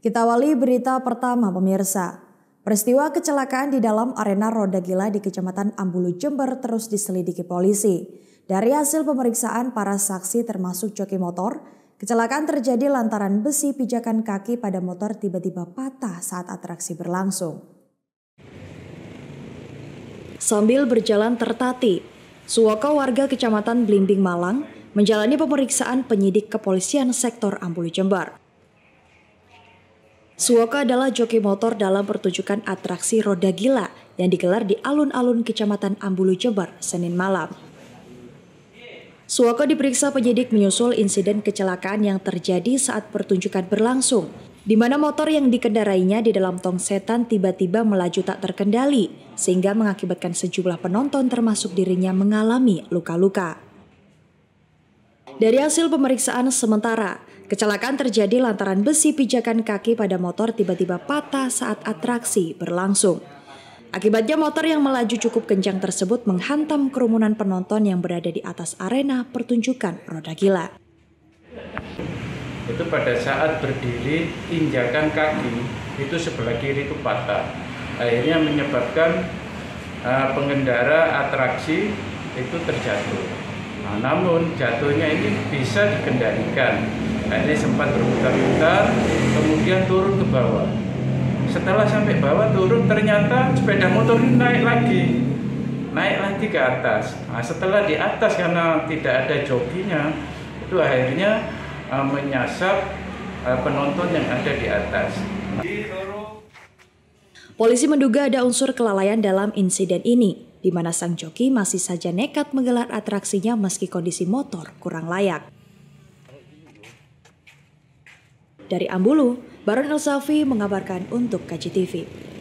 Kita awali berita pertama pemirsa. Peristiwa kecelakaan di dalam arena roda gila di Kecamatan Ambulu, Jember terus diselidiki polisi. Dari hasil pemeriksaan para saksi termasuk joki motor, kecelakaan terjadi lantaran besi pijakan kaki pada motor tiba-tiba patah saat atraksi berlangsung. Sambil berjalan tertatih, Suwoko warga Kecamatan Blimbing, Malang menjalani pemeriksaan penyidik kepolisian sektor Ambulu, Jember. Suwoko adalah joki motor dalam pertunjukan atraksi roda gila yang digelar di alun-alun Kecamatan Ambulu, Jember, Senin malam. Suwoko diperiksa penyidik menyusul insiden kecelakaan yang terjadi saat pertunjukan berlangsung, di mana motor yang dikendarainya di dalam tong setan tiba-tiba melaju tak terkendali, sehingga mengakibatkan sejumlah penonton termasuk dirinya mengalami luka-luka. Dari hasil pemeriksaan sementara, kecelakaan terjadi lantaran besi pijakan kaki pada motor tiba-tiba patah saat atraksi berlangsung. Akibatnya motor yang melaju cukup kencang tersebut menghantam kerumunan penonton yang berada di atas arena pertunjukan roda gila. Itu pada saat berdiri, injakan kaki itu sebelah kiri itu patah. Akhirnya menyebabkan pengendara atraksi itu terjatuh. Namun jatuhnya ini bisa dikendalikan. Ini sempat berputar-putar, kemudian turun ke bawah. Setelah sampai bawah turun, ternyata sepeda motor ini naik lagi ke atas. Setelah di atas karena tidak ada jokinya, itu akhirnya menyasar penonton yang ada di atas. Polisi menduga ada unsur kelalaian dalam insiden ini, di mana sang joki masih saja nekat menggelar atraksinya meski kondisi motor kurang layak. Dari Ambulu, Baron El Safi mengabarkan untuk KJTV.